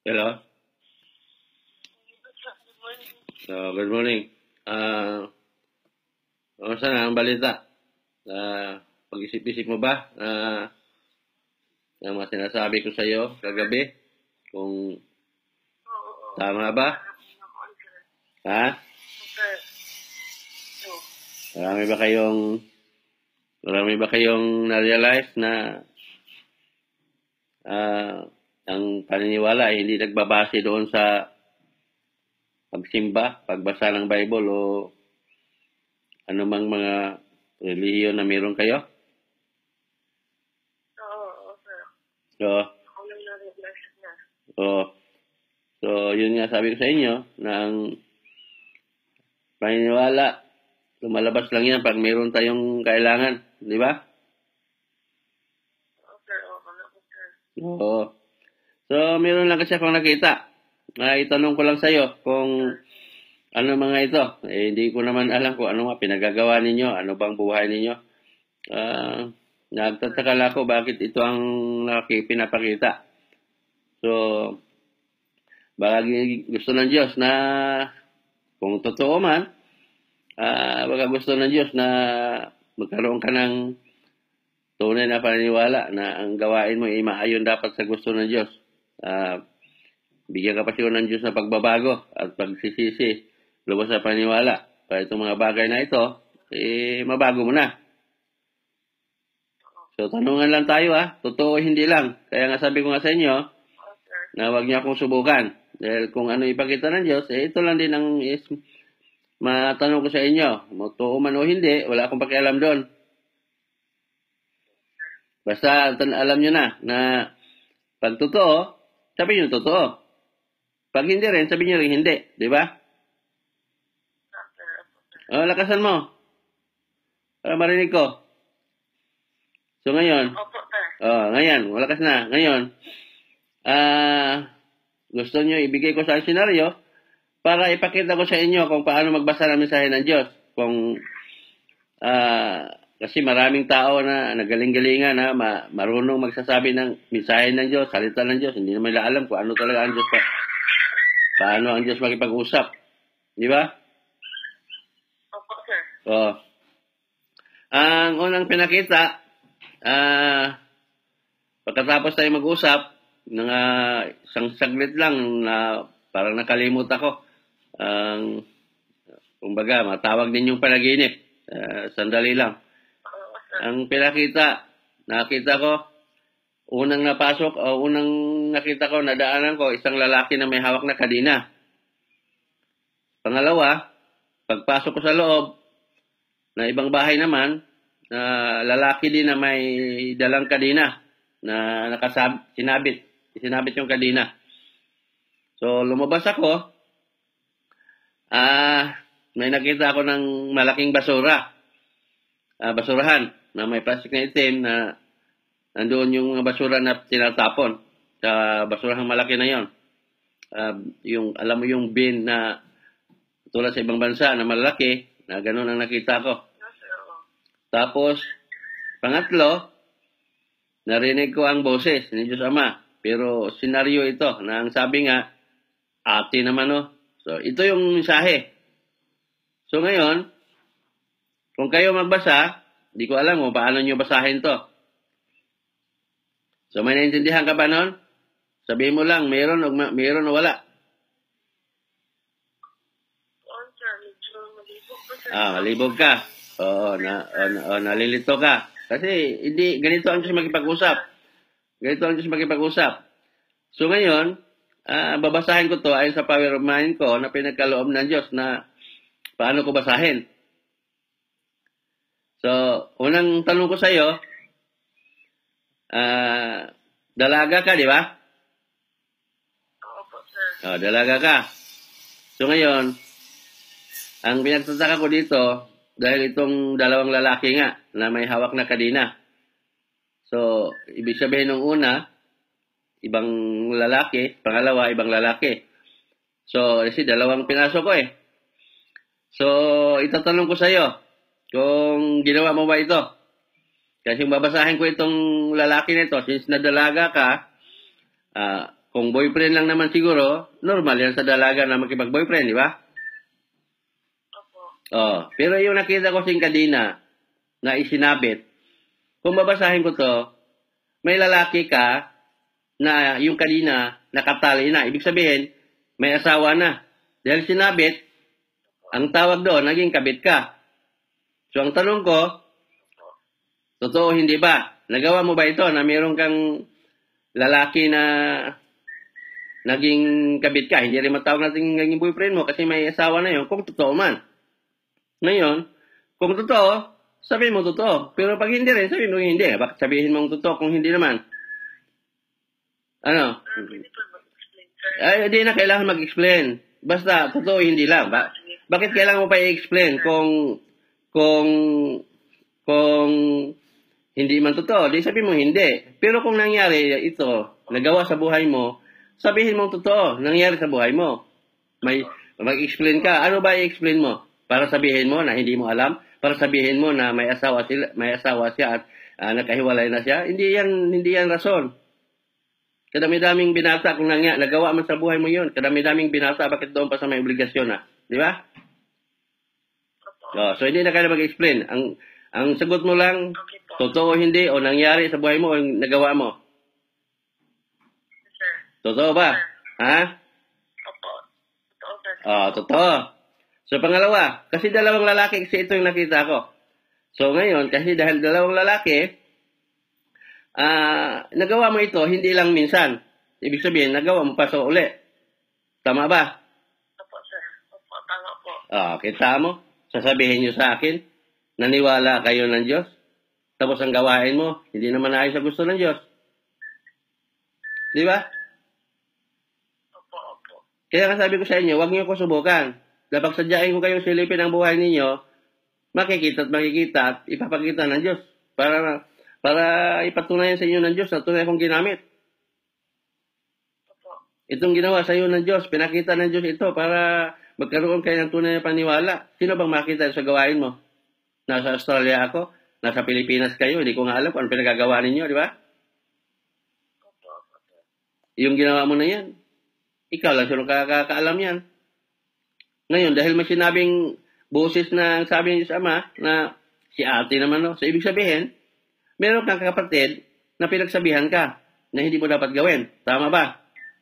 Hello? Good morning. Kamusta na ang balita? Pag-isip-isip mo ba ang mga sinasabi ko sa iyo kagabi? Kung tama ba? Ha? Marami ba kayong na-realize na ang paniniwala ay hindi nagbabase doon sa pagsimba, pagbasa ng Bible o anumang mga relihiyon na meron kayo? Oo, sir. So, Ako lang na-realize na. so, yun nga sabi ko sa inyo na ang paniniwala, lumalabas lang yan pag meron tayong kailangan. Di ba? Oo, sir. Oo, sir. Oo. So, meron lang kasi akong nakita. Itanong ko lang sa iyo kung ano mga ito. Hindi ko naman alam kung ano nga pinagagawa ninyo, ano bang buhay ninyo. Nagtataka lang ako bakit ito ang pinapakita. So, baka gusto ng Diyos na kung totoo man, baka gusto ng Diyos na magkaroon ka ng tunay na paniniwala na ang gawain mo ay maayon dapat sa gusto ng Diyos. Bigyan ka pa siya ng Diyos na pagbabago at pagsisisi lubos sa paniniwala. Kaya itong mga bagay na ito, mabago mo na. So, tanungan lang tayo totoo hindi lang. Kaya nga sabi ko nga sa inyo, na huwag niyo akong subukan. Dahil kung ano ipakita ng Diyos, ito lang din ang matanong ko sa inyo. Totoo man o hindi, wala akong pakialam doon. Basta alam nyo na pag totoo, sabi nyo totoo. Pag hindi rin, sabi nyo rin hindi. Di ba? Lakasan mo. Para marinig ko. So ngayon, ngayon, malakas na. Ngayon, gusto nyo ibigay ko sa senaryo para ipakita ko sa inyo kung paano magbasa ng mensahe ng Diyos. Kasi maraming tao na nagaling-galingan marunong magsasabi ng mensahe ng Diyos, salita ng Diyos. Hindi naman nila alam kung ano talaga ang Diyos paano ang Diyos makipag-usap. Di ba? Opo, sir. Ang unang pinakita, pagkatapos tayo mag-usap, isang saglit lang na parang nakalimut ako. Kumbaga, matawag din yung panaginip. Sandali lang. Ang nakita ko, unang nakita ko, nadaanan ko, isang lalaki na may hawak na kadina. Pangalawa, pagpasok ko sa loob, na ibang bahay naman, lalaki din na may dalang kadina na sinabit yung kadina. So, lumabas ako, may nakita ako ng malaking basurahan na may plastic na itim na nandoon yung basura na tinatapon sa basurahan malaki na yon. Alam mo yung bin na tulad sa ibang bansa na malaki, na ganun ang nakita ko. Tapos, pangatlo, narinig ko ang boses ni Diyos Ama. Pero senaryo ito na ang sabi nga, ate naman So, ito yung mensahe. So, ngayon, kung kayo magbasa, di ko alam kung paano nyo basahin to. So, may naintindihan ka ba nun? Sabihin mo lang, meron o wala. Sir, medyo malibog po, sir. Malibog ka. Nalilito ka. Kasi, ganito ang Diyos makipag-usap. So, ngayon, babasahin ko to ayon sa power of mind ko na pinagkaloob ng Diyos na paano ko basahin. So, unang tanong ko sa iyo, dalaga ka, di ba? Opo, sir. Dalaga ka. So, ngayon, ang pinagtataka ko dito, dahil itong dalawang lalaki nga na may hawak na kadina. So, ibig sabihin ng una, ibang lalaki, pangalawa, ibang lalaki. So, kasi dalawang pinasok ko So, itatanong ko sa iyo, kung ginawa mo ba ito? Kasi babasahin ko itong lalaki nito, since nadalaga ka, Kung boyfriend lang naman siguro, normal yan sa dalaga na makipag-boyfriend, di ba? Opo. Oh, pero yung nakita ko sing kadina na isinabit, kung babasahin ko to, may lalaki ka na yung kadina nakatali na. Ibig sabihin, may asawa na. Dahil sinabit, ang tawag doon, naging kabit ka. So ang tanong ko, totoo hindi ba? Nagawa mo ba ito na mayroon kang lalaki na naging kabit ka? Hindi rin matawag natin naging boyfriend mo kasi may asawa na yun kung totoo man. Ngayon, kung totoo, sabihin mo totoo. Pero pag hindi rin, sabihin mo hindi. Bakit sabihin mong totoo kung hindi naman? Ano? Pwede po mag-explain, sir. Ay, hindi na kailangan mag-explain. Basta, totoo, hindi lang. Bakit kailangan mo pa i-explain kung hindi man totoo? Di sabihin mo hindi. Pero kung nangyari ito, nagawa sa buhay mo, sabihin mong totoo, nangyari sa buhay mo. Mag-explain ka. Ano ba i-explain mo? Para sabihin mo na hindi mo alam? Para sabihin mo na may asawa siya at nakahiwalay na siya? Hindi yan rason. Kadami-daming binata kung nagawa man sa buhay mo yun. Kadami-daming binata, bakit doon pa sa may obligasyon na? Di ba? So, hindi na kaya mag-explain. Ang sagot mo lang, Okay po. totoo hindi, o nangyari sa buhay mo, o nagawa mo. Sir. Totoo ba? Ha? Opo. Totoo, sir. Totoo. So, pangalawa, kasi dalawang lalaki kasi ito yung nakita ko. So, ngayon, kasi dahil dalawang lalaki, nagawa mo ito, hindi lang minsan. Ibig sabihin, nagawa mo pa sa uli. Tama ba? Opo, sir. Opo, tama po. Kita mo? Sasabihin nyo sa akin, naniwala kayo ng Diyos. Tapos ang gawain mo, hindi naman ayos sa gusto ng Diyos. Di ba? Opo, opo. Kaya nga sabi ko sa inyo, huwag niyo ko subukan. Kapag sadyain ko kayong silipin ang buhay ninyo, makikita at ipapakita ng Diyos. Para ipatunayan sa inyo ng Diyos na tunay kong ginamit. Opo. Itong ginawa sa iyo ng Diyos, pinakita ng Diyos ito para magkaroon kayo ng tunay na paniwala. Sino bang makita sa gawain mo? Nasa Australia ako, nasa Pilipinas kayo, hindi ko nga alam kung ano pinagagawa ninyo, di ba? Opo, opo, sir. Yung ginawa mo na yan, ikaw lang sino kakaalam yan. Ngayon, dahil may sinabing boses na sabi niyo sa ama, na si ate naman, no? So, ibig sabihin, meron kang kapatid na pinagsabihan ka na hindi mo dapat gawin. Tama ba?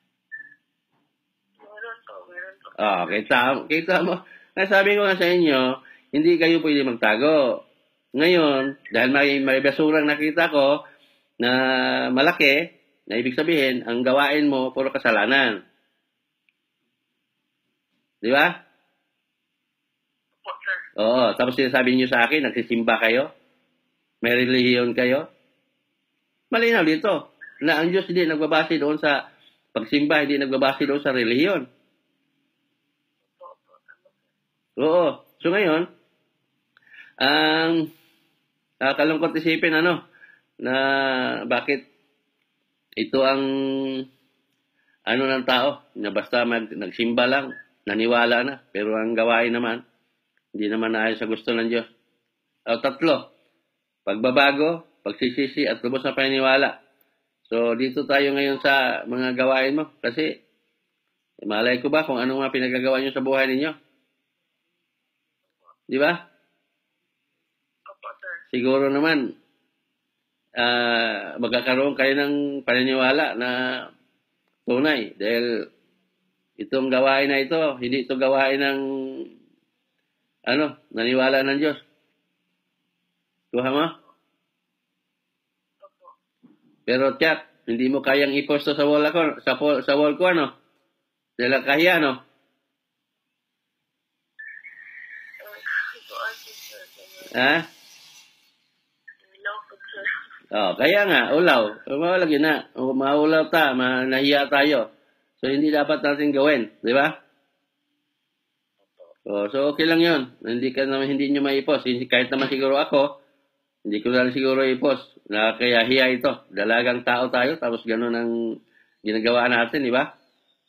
Meron po. Kita mo. Nasabi ko nga sa inyo, hindi kayo pwede magtago. Ngayon, dahil may basurang nakita ko na malaki, na ibig sabihin, ang gawain mo, puro kasalanan. Di ba? Opo, sir. Oo. Tapos sinasabi niyo sa akin, nagsisimba kayo? May relihiyon kayo? Malinaw dito na ang Diyos hindi nagbabase doon sa pagsimba, hindi nagbabase doon sa relihiyon. Opo, tama, sir. Oo. So ngayon, ang kalungkot isipin na bakit ito ang ng tao na basta nagsimba lang, naniwala na, pero ang gawain naman, hindi naman naayos sa gusto ng Diyos. Tatlo, pagbabago, pagsisisi, at lubos na paniniwala. So, dito tayo ngayon sa mga gawain mo. Kasi, malay ko ba kung ano mga pinagagawa nyo sa buhay ninyo? Di ba? Opo, sir. Siguro naman, magkakaroon kayo ng paniniwala na tunay. Dahil, itong gawain na ito, hindi ito gawain ng, naniwala ng Diyos. Tuha mo? Pero tiyak, hindi mo kayang iposto sa wall ako, sa wall ko Dahil kahiya Ha? Kaya nga, ulaw. Mawala na. Maulaw nahiya tayo. So, hindi dapat natin gawin. Di ba? So, okay lang yun. Hindi nyo maipos. Kahit naman siguro ako, hindi ko lang siguro i-post na kaya hiya ito. Dalagang tao tayo, tapos gano'n ang ginagawa natin, di ba?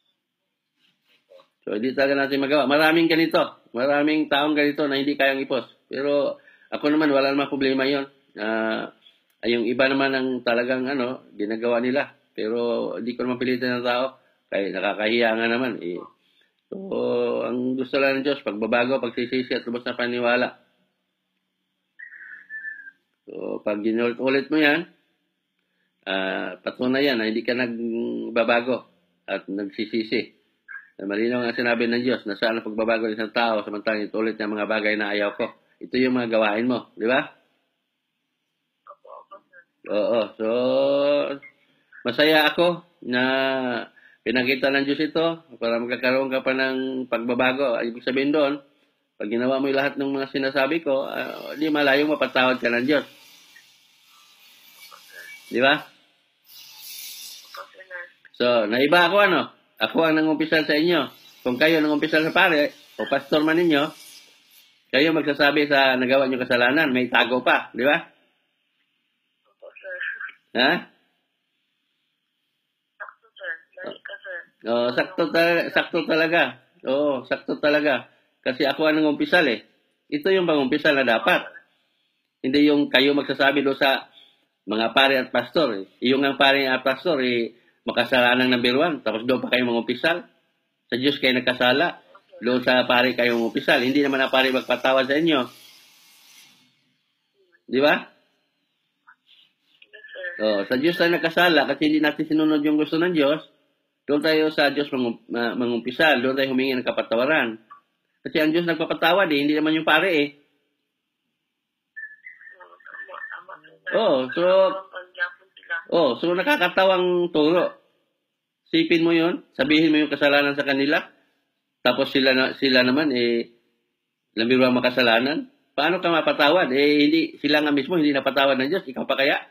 So, hindi talaga natin magawa. Maraming ganito. Maraming taong ganito na hindi kayang i-post. Pero, ako naman, wala namang problema yun. Yung iba naman ang talagang, ginagawa nila. Pero hindi ko naman pilitin ng tao. Kaya nakakahiya nga naman. Eh. So, ang gusto lang ng Diyos, pagbabago, pagsisisi at lubos na paniwala. So, pag ginulit-ulit mo yan, patunay yan na hindi ka nagbabago at nagsisisi. Malinaw nga sinabi ng Diyos na saan ang pagbabago ng isang tao samantalang itulit ng mga bagay na ayaw ko. Ito yung mga gawain mo, di ba? Opo, sir. Oo. So, masaya ako na pinakita ng Diyos ito para magkakaroon ka pa ng pagbabago. Ibig sabihin doon, pag ginawa mo yung lahat ng mga sinasabi ko, di malayong mapatawad ka ng Diyos. Opo, sir. Di ba? Opo, sir. So, naiba ako ano? Ako ang nangumpisal sa inyo. Kung kayo nangumpisal sa pare, o pastor man ninyo, kayo magsasabi sa nagawa nyo kasalanan, may tago pa, di ba? Opo, sir. Ha? Sakto, sir. Lagi ka, sir. Oh, sakto talaga. Oo, sakto talaga. Kasi ako ang nangumpisal eh. Ito yung pangumpisal na dapat. Hindi yung kayo magsasabi doon sa mga pare at pastor. Eh. Yung ang pare at pastor, eh, makasalanan number 1. Tapos doon pa kayo mangumpisal. Sa Diyos kayo nagkasala. Doon sa pare kayo mangumpisal. Hindi naman ang pare magpatawad sa inyo. Di ba? Yes, sir. Oh, sa Diyos tayo nagkasala kasi hindi natin sinunod yung gusto ng Diyos. Doon tayo sa Diyos mangumpisal. Doon tayo humingi ng kapatawaran. Kasi ang Diyos nagpapatawad eh. Hindi naman yung pare eh. Tama, sir. So nakakatawang turo. Sipin mo yun, sabihin mo yung kasalanan sa kanila, tapos sila naman, lambirwa makasalanan. Paano ka mapatawad? Hindi, sila nga mismo, hindi napatawad ng Diyos. Ikaw pa kaya?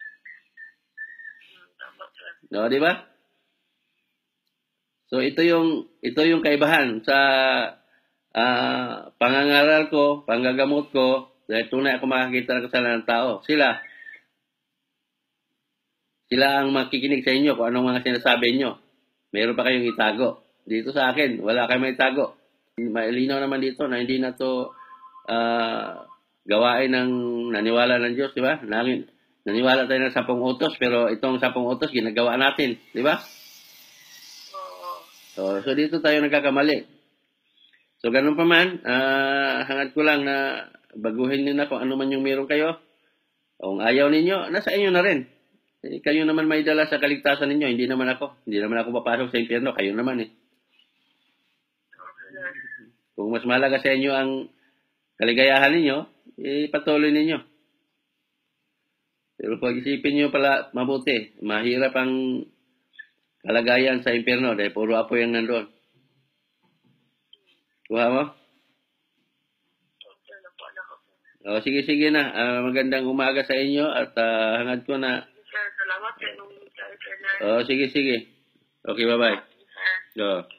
Tama, sir. No, di ba? So, ito yung kaibahan sa pangangaral ko, panggagamot ko, dahil tunay ako makakita ng kasalanan ng tao. Sila ang makikinig sa inyo kung anong mga sinasabi nyo. Meron pa kayong itago. Dito sa akin, wala kayong itago. Malinaw naman dito na hindi na to gawain ng naniwala ng Diyos, di ba? Naniwala tayo ng 10 utos, pero itong 10 utos ginagawa natin, di ba? Oo. So dito tayo nagkakamali. So ganun pa man, hangad ko lang na baguhin nyo na kung ano man yung meron kayo. Kung ayaw ninyo, nasa inyo na rin. Kayo naman may dala sa kaligtasan ninyo, hindi naman ako. Hindi naman ako papasok sa impyerno, kayo naman eh. Okay, sir. Kung mas mahalaga sa inyo ang kaligayahan ninyo, patuloy ninyo. Pero pag isipin nyo pala mabuti, mahirap ang kalagayan sa impyerno dahil puro apoy ang nandoon. Kuha mo? Okay, napala ko, sir. O, sige na. Magandang umaga sa inyo at hangad ko na. Sir, salamat sa inyong sir. O, sige. Okay, bye-bye. Sir. O.